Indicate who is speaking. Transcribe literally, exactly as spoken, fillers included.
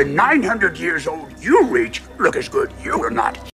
Speaker 1: the nine hundred years old you reach look as good you will not.